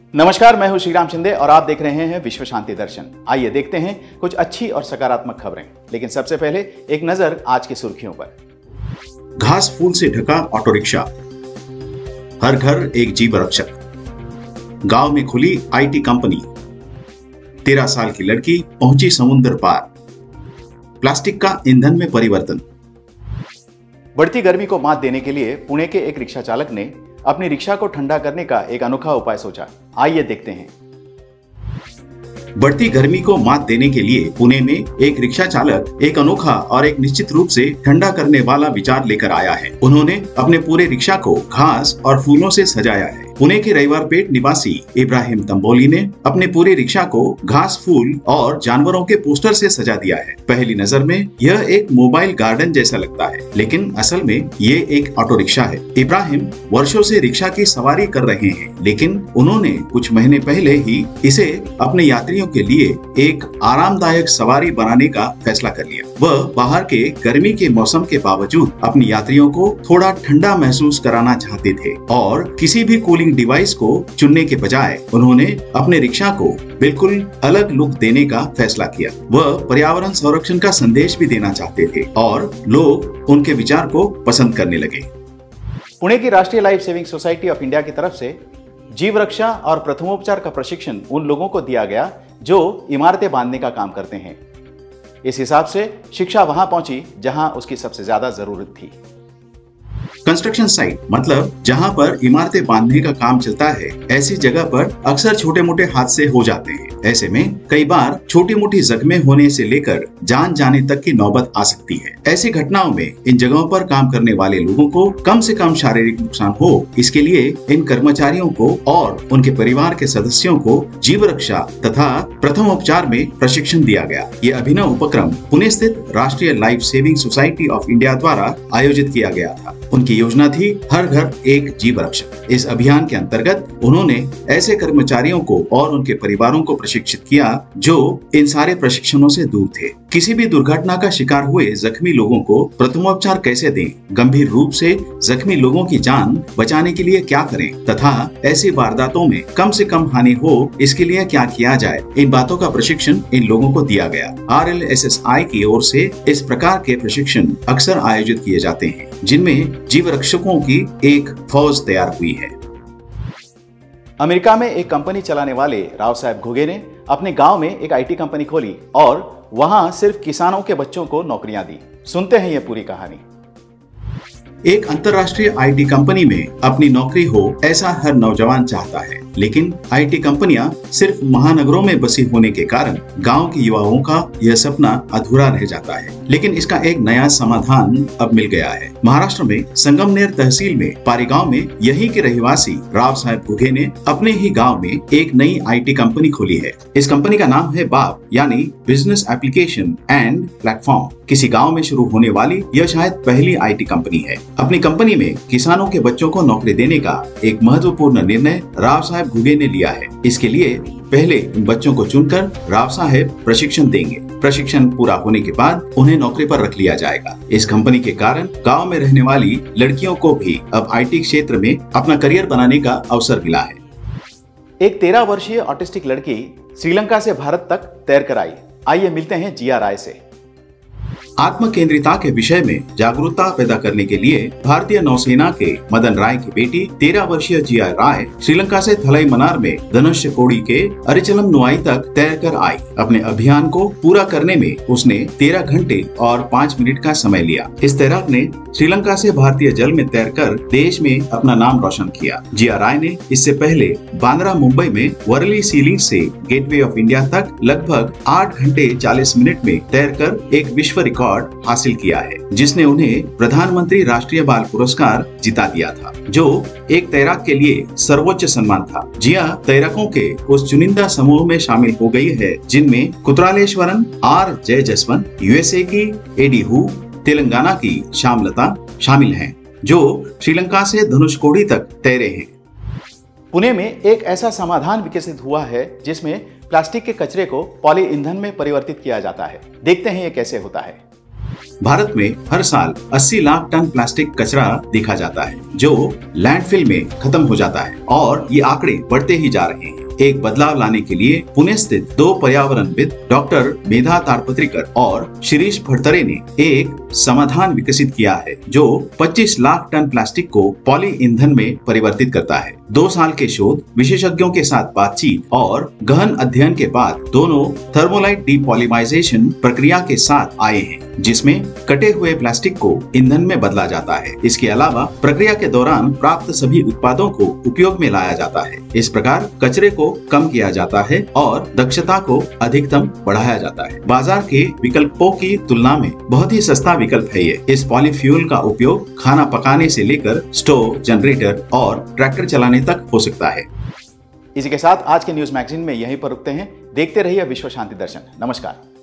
नमस्कार, मैं हूं श्रीराम शिंदे और आप देख रहे हैं विश्व शांति दर्शन। आइए देखते हैं कुछ अच्छी और सकारात्मक खबरें, लेकिन सबसे पहले एक नजर आज की सुर्खियों पर। घास फूल से ढका ऑटो रिक्शा, हर घर एक जीव रक्षक। गांव में खुली आईटी कंपनी, 13 साल की लड़की पहुंची समुद्र पार। प्लास्टिक का ईंधन में परिवर्तन। बढ़ती गर्मी को मात देने के लिए पुणे के एक रिक्शा चालक ने अपनी रिक्शा को ठंडा करने का एक अनोखा उपाय सोचा। आइए देखते हैं। बढ़ती गर्मी को मात देने के लिए पुणे में एक रिक्शा चालक एक अनोखा और एक निश्चित रूप से ठंडा करने वाला विचार लेकर आया है। उन्होंने अपने पूरे रिक्शा को घास और फूलों से सजाया है। पुणे के रविवारपेट निवासी इब्राहिम तंबोली ने अपने पूरे रिक्शा को घास, फूल और जानवरों के पोस्टर से सजा दिया है। पहली नजर में यह एक मोबाइल गार्डन जैसा लगता है, लेकिन असल में ये एक ऑटो रिक्शा है। इब्राहिम वर्षों से रिक्शा की सवारी कर रहे हैं, लेकिन उन्होंने कुछ महीने पहले ही इसे अपने यात्रियों के लिए एक आरामदायक सवारी बनाने का फैसला कर लिया। वह बाहर के गर्मी के मौसम के बावजूद अपने यात्रियों को थोड़ा ठंडा महसूस कराना चाहते थे और किसी भी कूलिंग डिवाइस को चुनने के बजाय उन्होंने अपने रिक्शा को बिल्कुल अलग लुक देने का फैसला किया। वह पर्यावरण संरक्षण का संदेश भी देना चाहते थे और लोग उनके विचार को पसंद करने लगे। पुणे की राष्ट्रीय life saving society of India की तरफ से जीव रक्षा और प्रथमोपचार का प्रशिक्षण उन लोगों को दिया गया जो इमारतें बांधने का काम करते हैं। इस हिसाब से शिक्षा वहां पहुंची जहां उसकी सबसे ज्यादा जरूरत थी। कंस्ट्रक्शन साइट मतलब जहां पर इमारतें बांधने का काम चलता है, ऐसी जगह पर अक्सर छोटे मोटे हादसे हो जाते हैं। ऐसे में कई बार छोटी मोटी जख्में होने से लेकर जान जाने तक की नौबत आ सकती है। ऐसी घटनाओं में इन जगहों पर काम करने वाले लोगों को कम से कम शारीरिक नुकसान हो, इसके लिए इन कर्मचारियों को और उनके परिवार के सदस्यों को जीव रक्षा तथा प्रथमोपचार में प्रशिक्षण दिया गया। ये अभिनव उपक्रम पुणे स्थित राष्ट्रीय life saving society of India द्वारा आयोजित किया गया था। उनकी योजना थी हर घर एक जीव रक्षक। इस अभियान के अंतर्गत उन्होंने ऐसे कर्मचारियों को और उनके परिवारों को प्रशिक्षित किया जो इन सारे प्रशिक्षणों से दूर थे। किसी भी दुर्घटना का शिकार हुए जख्मी लोगों को प्रथमोपचार कैसे दें, गंभीर रूप से जख्मी लोगों की जान बचाने के लिए क्या करें तथा ऐसी वारदातों में कम से कम हानि हो, इसके लिए क्या किया जाए, इन बातों का प्रशिक्षण इन लोगों को दिया गया। RLSSI की ओर से इस प्रकार के प्रशिक्षण अक्सर आयोजित किए जाते हैं, जिनमें जीव रक्षकों की एक फौज तैयार हुई है। अमेरिका में एक कंपनी चलाने वाले राव साहब घुगे ने अपने गांव में एक आईटी कंपनी खोली और वहां सिर्फ किसानों के बच्चों को नौकरियां दी। सुनते हैं ये पूरी कहानी। एक अंतर्राष्ट्रीय आईटी कंपनी में अपनी नौकरी हो, ऐसा हर नौजवान चाहता है, लेकिन आईटी कंपनियां सिर्फ महानगरों में बसी होने के कारण गांव के युवाओं का यह सपना अधूरा रह जाता है। लेकिन इसका एक नया समाधान अब मिल गया है। महाराष्ट्र में संगमनेर तहसील में पारी गांव में यहीं के रहवासी राव साहब घुगे ने अपने ही गांव में एक नई आईटी कंपनी खोली है। इस कंपनी का नाम है बाप, यानी बिजनेस एप्लीकेशन एंड प्लेटफॉर्म। किसी गांव में शुरू होने वाली यह शायद पहली आईटी कंपनी है। अपनी कंपनी में किसानों के बच्चों को नौकरी देने का एक महत्वपूर्ण निर्णय राव साहब घुगे ने लिया है। इसके लिए पहले इन बच्चों को चुनकर राव साहब प्रशिक्षण देंगे। प्रशिक्षण पूरा होने के बाद उन्हें नौकरी पर रख लिया जाएगा। इस कंपनी के कारण गांव में रहने वाली लड़कियों को भी अब आईटी क्षेत्र में अपना करियर बनाने का अवसर मिला है। एक 13 वर्षीय ऑटिस्टिक लड़की श्रीलंका से भारत तक तैर कर आई। आइए मिलते हैं जिया राय से। आत्म केंद्रिता के विषय में जागरूकता पैदा करने के लिए भारतीय नौसेना के मदन राय की बेटी 13 वर्षीय जिया राय श्रीलंका से थलईमनार में धनुषकोडी के अरिचलम नुआई तक तैरकर आई। अपने अभियान को पूरा करने में उसने 13 घंटे और 5 मिनट का समय लिया। इस तैराक ने श्रीलंका से भारतीय जल में तैरकर देश में अपना नाम रोशन किया। जिया राय ने इससे पहले बांद्रा मुंबई में वर्ली सीलिंग से गेटवे ऑफ इंडिया तक लगभग 8 घंटे 40 मिनट में तैरकर एक विश्व रिकॉर्ड हासिल किया है, जिसने उन्हें प्रधानमंत्री राष्ट्रीय बाल पुरस्कार जिता दिया था, जो एक तैराक के लिए सर्वोच्च सम्मान था। जिया तैराकों के उस चुनिंदा समूह में शामिल हो गई है जिनमें कुत्रालेश्वरन, R जय जसवंत, USA की एडी हु, तेलंगाना की श्यामलता शामिल हैं, जो श्रीलंका से धनुषकोडी तक तैरे हैं। पुणे में एक ऐसा समाधान विकसित हुआ है जिसमें प्लास्टिक के कचरे को पॉली ईंधन में परिवर्तित किया जाता है। देखते हैं ये कैसे होता है। भारत में हर साल 80 लाख टन प्लास्टिक कचरा देखा जाता है जो लैंडफिल में खत्म हो जाता है और ये आंकड़े बढ़ते ही जा रहे हैं। एक बदलाव लाने के लिए पुणे स्थित 2 पर्यावरणविद डॉक्टर मेधा तारपत्रिकर और शिरीष फड़तरे ने एक समाधान विकसित किया है जो 25 लाख टन प्लास्टिक को पॉली ईंधन में परिवर्तित करता है। 2 साल के शोध, विशेषज्ञों के साथ बातचीत और गहन अध्ययन के बाद दोनों थर्मोलाइट डीपॉलीमराइजेशन प्रक्रिया के साथ आए हैं, जिसमें कटे हुए प्लास्टिक को ईंधन में बदला जाता है। इसके अलावा प्रक्रिया के दौरान प्राप्त सभी उत्पादों को उपयोग में लाया जाता है। इस प्रकार कचरे को कम किया जाता है और दक्षता को अधिकतम बढ़ाया जाता है। बाजार के विकल्पों की तुलना में बहुत ही सस्ता विकल्प है ये। इस पॉलीफ्यूल का उपयोग खाना पकाने से लेकर स्टोव, जनरेटर और ट्रैक्टर चलाने तक हो सकता है। इसी के साथ आज के न्यूज मैगजीन में यहीं पर रुकते हैं। देखते रहिए विश्व शांति दर्शन। नमस्कार।